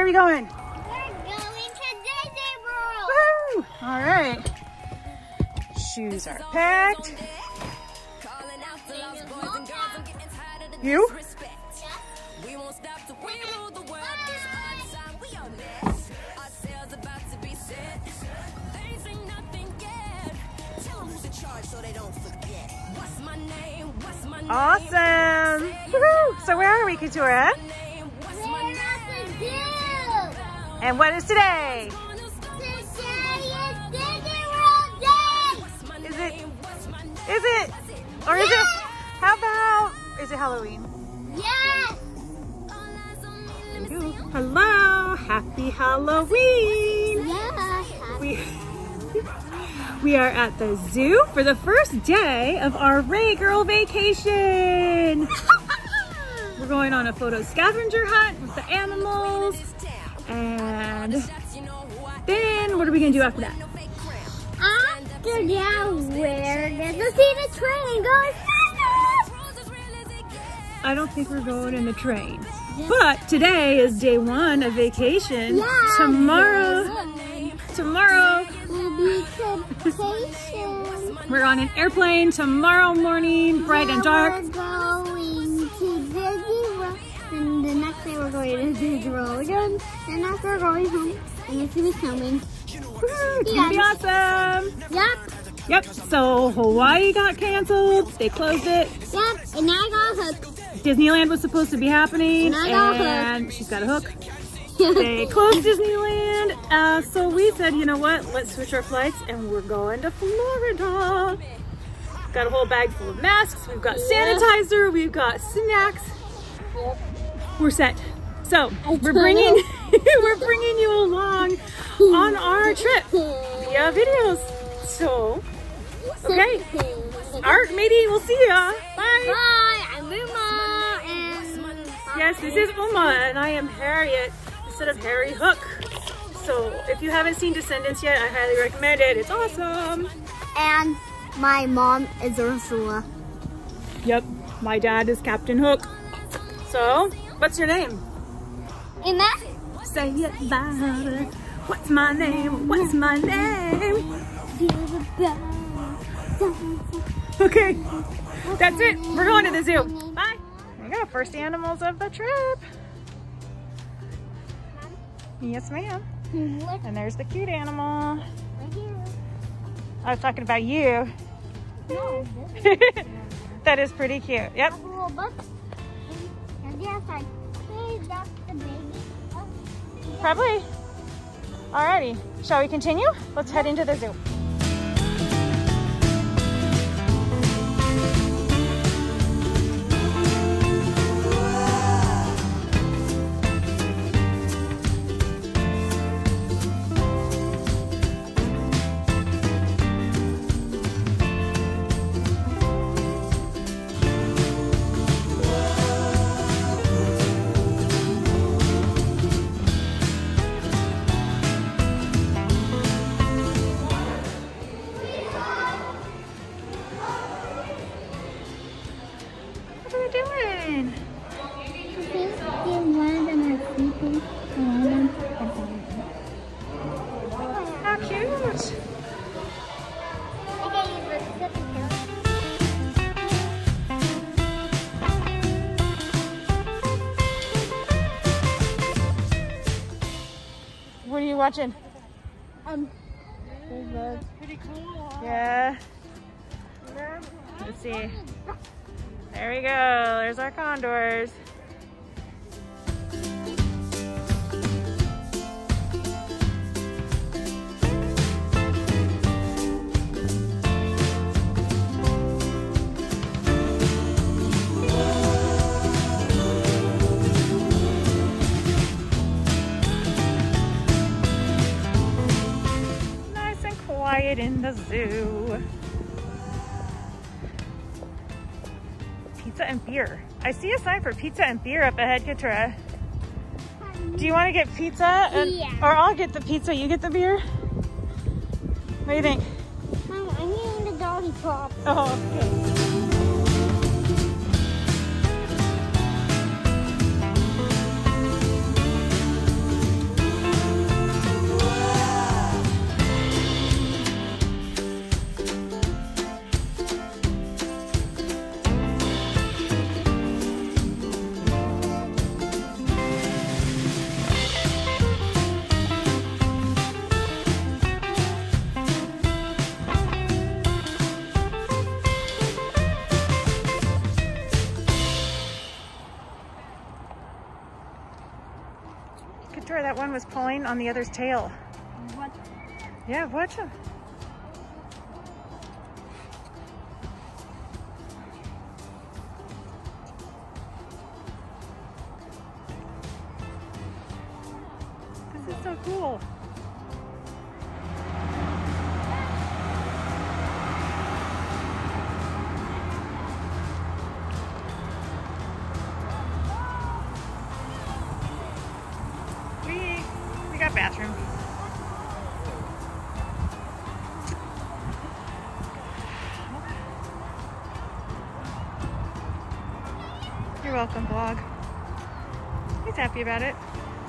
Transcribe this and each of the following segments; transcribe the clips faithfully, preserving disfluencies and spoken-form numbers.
we going? We're going to Disney World. Woo! All right. Shoes are packed. You? Awesome! Woohoo! So where are we, Keturah? We're at the zoo. And what is today? Today is Disney World Day. Is it? Is it? Or is it? How about? Is it Halloween? Yes. Ooh, hello! Happy Halloween! Yeah. We we are at the zoo for the first day of our Ray Girl vacation. We're going on a photo scavenger hunt with the animals, and then what are we gonna do after that? After that, we're gonna see the train go. I don't think we're going in the train. But today is day one of vacation. Yeah, tomorrow, tomorrow, will be vacation. we're on an airplane tomorrow morning, bright and dark. We're going to Disney World, and the next day we're going to Disney World again. And after we're going home, and it's gonna be coming. It's gonna be awesome. Yep, Yep. So Hawaii got canceled. They closed it. yep. And now I got a hook. Disneyland was supposed to be happening, And I got a hook. and she's got a hook. They closed Disneyland, uh, so we said, you know what, let's switch our flights, and we're going to Florida. Got a whole bag full of masks, we've got sanitizer, we've got snacks. We're set. So we're bringing we're bringing you along on our trip via videos. So okay, Art, matey, we'll see ya. Bye. Bye. I'm Uma, and Yes, this is Uma, and I am Harriet instead of Harry Hook. So if you haven't seen Descendants yet, I highly recommend it. It's awesome. and my mom is Ursula. Yep, my dad is Captain Hook. So, what's your name? Uma. Say it louder. What's my name? What's my name? Okay, that's it. We're going to the zoo. Bye. There you go, first animals of the trip. Yes, ma'am. And there's the cute animal. I was talking about you. No, That is pretty cute. Yep. a little book. And the outside. Hey, that's the baby. Oh, yeah. Probably. Alrighty. Shall we continue? Let's head into the zoo. Doing? How cute! What are you watching? Um, Pretty cool. Yeah. Let's see. There we go. There's our condors. Nice and quiet in the zoo. Pizza and beer. I see a sign for pizza and beer up ahead, Keturah. Do you want to get pizza? And, Yeah. Or I'll get the pizza, you get the beer? What do you think? Mom, I'm eating the lollipop. Oh, okay. Dora, that one was pulling on the other's tail. What? Yeah, watch him. This is so cool. We, we got bathroom. You're welcome, vlog. He's happy about it.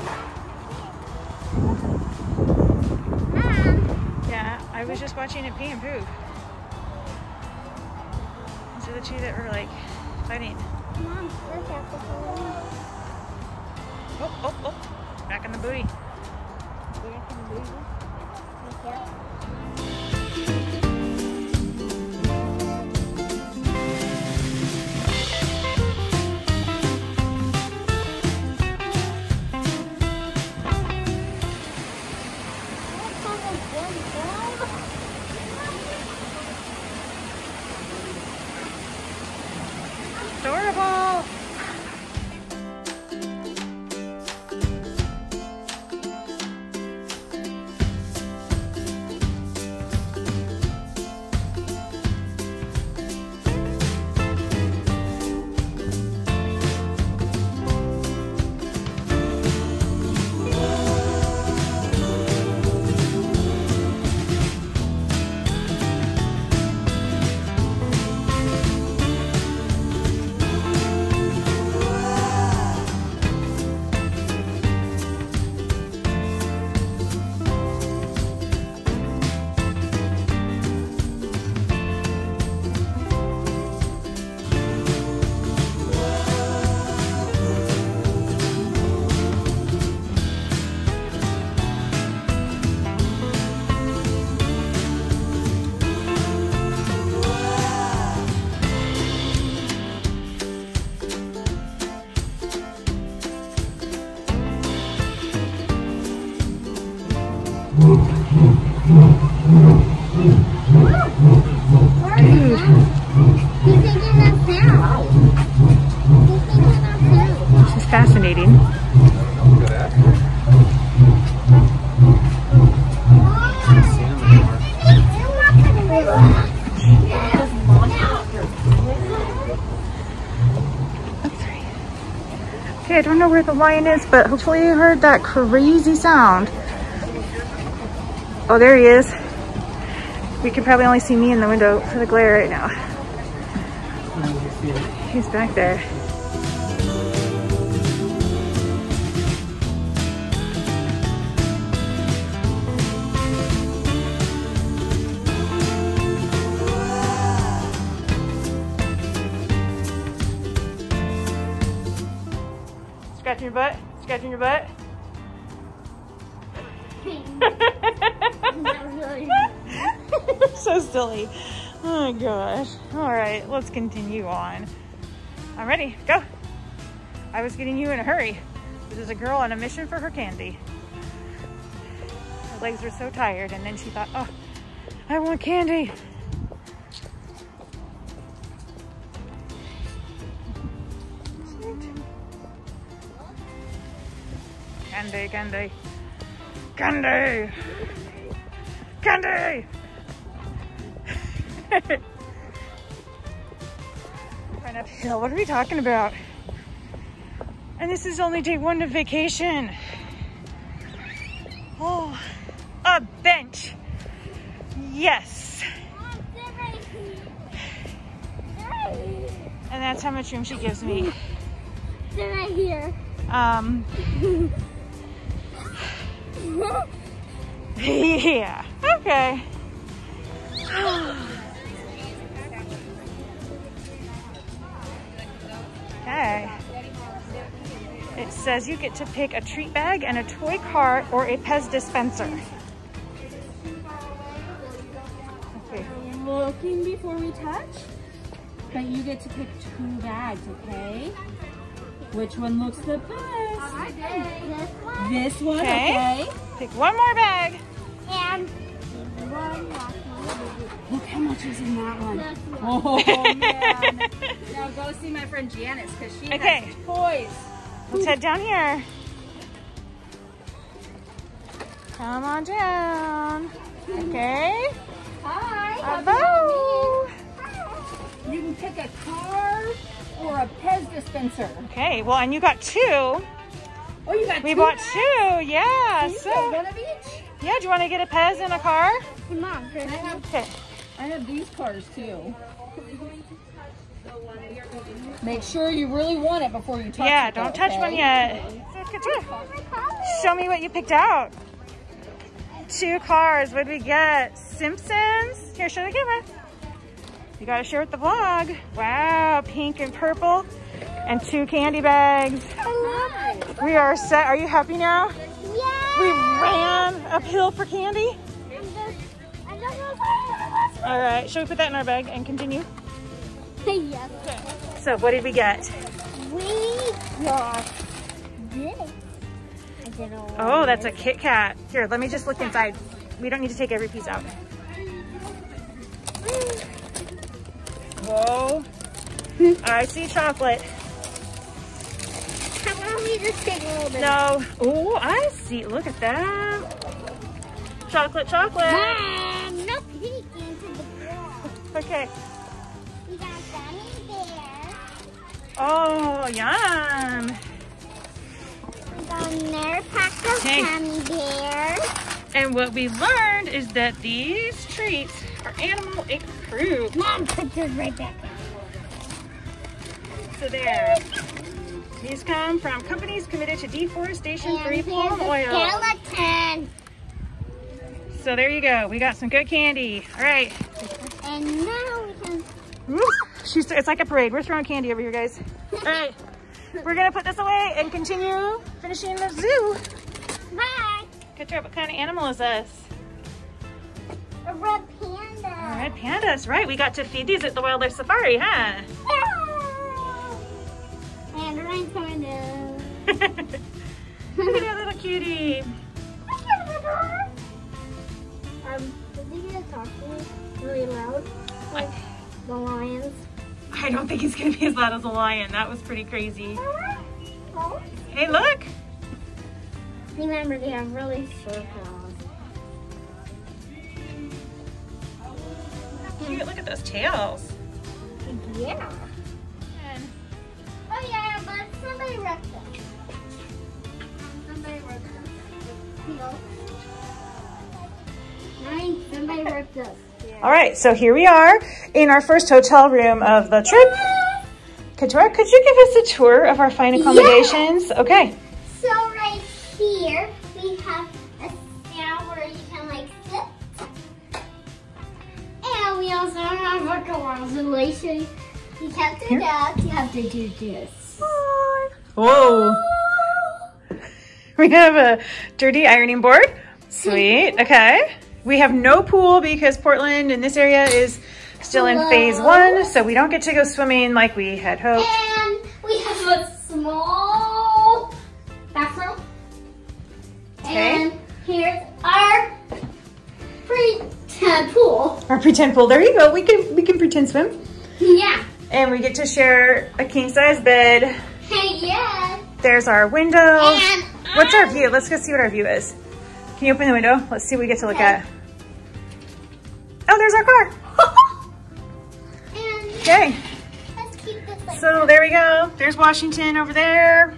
Mom. Yeah, I was just watching it pee and poop. These are the two that were like fighting. Mom, look at the balloon. Oh, oh, oh. Back in the booty. Back in the booty. Okay. Adorable! This is fascinating. Okay, I don't know where the lion is, but hopefully you heard that crazy sound. Oh, there he is. We can probably only see me in the window for the glare right now. He's back there. Scratching your butt? Scratching your butt? So silly. Oh my gosh. All right, let's continue on. I'm ready. Go. I was getting you in a hurry. This is a girl on a mission for her candy. Her legs were so tired, and then she thought, oh, I want candy. Candy, candy, candy, candy. Run uphill. What are we talking about? And this is only day one of vacation. Oh, a bench. Yes. And that's how much room she gives me. Sit right here. Um. Yeah. Okay. Okay. It says you get to pick a treat bag and a toy cart or a Pez dispenser. Okay. Looking before we touch, but you get to pick two bags, okay? Which one looks the best? This one. This one, Okay. okay. Pick one more bag. And one last one. Look how much is in that one. This one. Oh, man. Now go see my friend Janice because she Okay. has toys. Let's head down here. Come on down. Okay. Hi. Hello. You can pick a car or a Pez dispenser. Okay, well, and you got two. Oh, you got We two bought bags? two, yeah. You So, got one of each? yeah, do you want to get a Pez in a car? Come on, I have, Okay. I have these cars too. Make sure you really want it before you touch Yeah, it. don't though, touch okay? one yet. Show me what you picked out. Two cars. What did we get? Simpsons. Here, show the camera. You gotta share with the vlog. Wow, pink and purple, and two candy bags. Hi. We are set. Are you happy now? Yeah. We ran uphill for candy. I'm just, I don't know. All right, shall we put that in our bag and continue? Yes. So what did we get? We got this. I don't know. Oh, that's a Kit Kat. Here, let me just look inside. We don't need to take every piece out. Whoa. I see chocolate. How about we just take a little bit? No. Oh, I see. Look at that. Chocolate, chocolate. Mom, no peeking into the wall. Okay. We got gummy bears. Oh, yum. We got another pack of Okay. gummy bears. And what we learned is that these treats are animal approved. Mom, put this right back in. So there. These come from companies committed to deforestation-free And palm here's a oil. skeleton. So there you go. We got some good candy. All right. And now we can... Woo. She's, it's like a parade. We're throwing candy over here, guys. All right. We're going to put this away and continue finishing the zoo. Bye. Good job. What kind of animal is this? A red panda. A red pandas. Right. We got to feed these at the wildlife safari, huh? And the rain's coming down. Look at that little cutie. Um, did you guys talk to me really loud? Like the lions. I don't think he's going to be as loud as a lion. That was pretty crazy. Oh. Hey, look. Remember, they have really short claws. Cute. Look at those tails. Yeah. Oh yeah, but somebody wrecked them. Somebody wrecked them. No. Nine, somebody wrecked us. All right, so here we are in our first hotel room of the trip. Katora, could you give us a tour of our fine accommodations? Yeah. Okay. So right here, we have a stand where you can like sit. And we also have a consolation. You have to do that, you have to do this. Whoa. We have a dirty ironing board. Sweet, okay. We have no pool because Portland in this area is still in Hello. phase one, so we don't get to go swimming like we had hoped. And we have a small bathroom. Okay. And here's our pretend pool. Our pretend pool. There you go. We can we can pretend swim. Yeah. And we get to share a king size bed. Hey, yeah. There's our window. And What's our I- view? Let's go see what our view is. Can you open the window? Let's see what we get to look Okay. at. Oh, there's our car. And Okay. let's keep this like So there we go. There's Washington over there.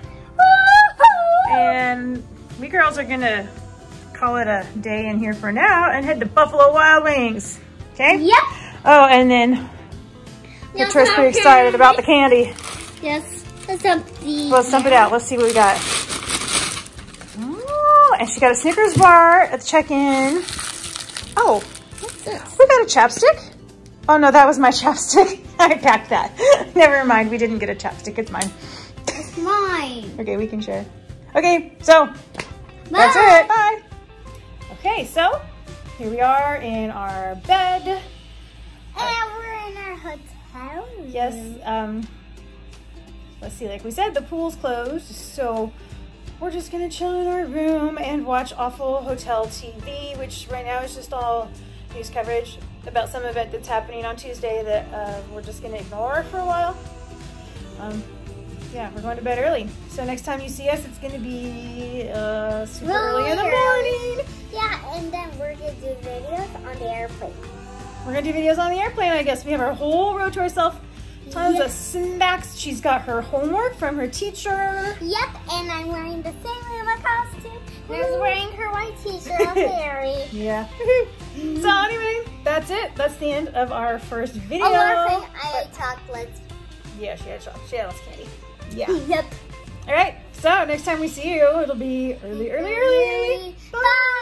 And we girls are gonna call it a day in here for now and head to Buffalo Wild Wings. Okay? Yep. Oh, and then Yes, Katra's pretty excited about the candy. Yes. Let's dump the. Let's dump it out. Let's see what we got. Oh, and she got a Snickers bar at the check-in. Oh, What's this? we got a chapstick. Oh no, that was my chapstick. I packed that. Never mind, we didn't get a chapstick. It's mine. It's mine. Okay, we can share. Okay, so that's Bye. it. Bye. Okay, so here we are in our bed. And we're in our hotel room. Yes, um, let's see, like we said, the pool's closed, so we're just gonna chill in our room and watch awful hotel T V, which right now is just all news coverage about some event that's happening on Tuesday that uh, we're just gonna ignore for a while. Um, yeah, we're going to bed early. So next time you see us, it's gonna be uh, super Really early in the early. morning. Yeah, and then we're gonna do videos on the airplane. We're gonna do videos on the airplane, I guess. We have our whole road to ourselves. Tons Yep. of snacks. She's got her homework from her teacher. Yep, and I'm wearing the same little costume. And I was wearing her white t-shirt of Mary. Yeah. So anyway, that's it. That's the end of our first video. Oh, one thing, I ate chocolates. Yeah, she had chocolate. She had lots of candy. Yeah. Yep. All right. So next time we see you, it'll be early, early, early. Bye. Bye.